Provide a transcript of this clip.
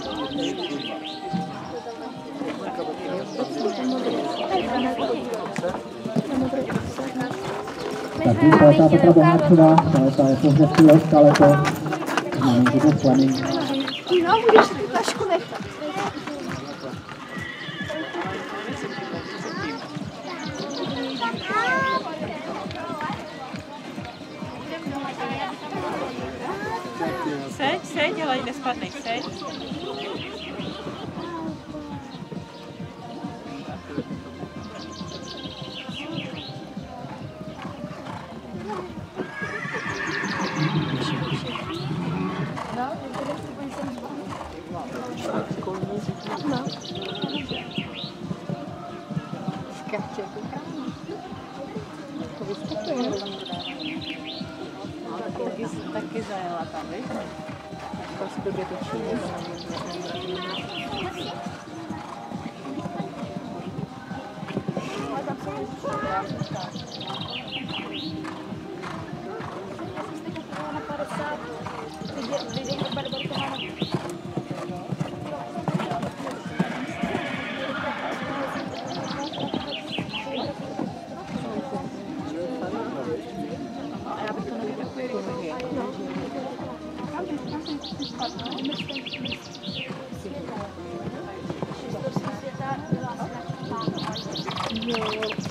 Tak výsledná Petra Boháčová, ta je pohřebcí ložka leto. Máme Fleming. No, budeš tu tašku nechat. Seď, ale nespadnej, seď. Skáče jako kráma. To vyskakuje. Taky zajela tam, víš? Prostě dobře točí. Jo.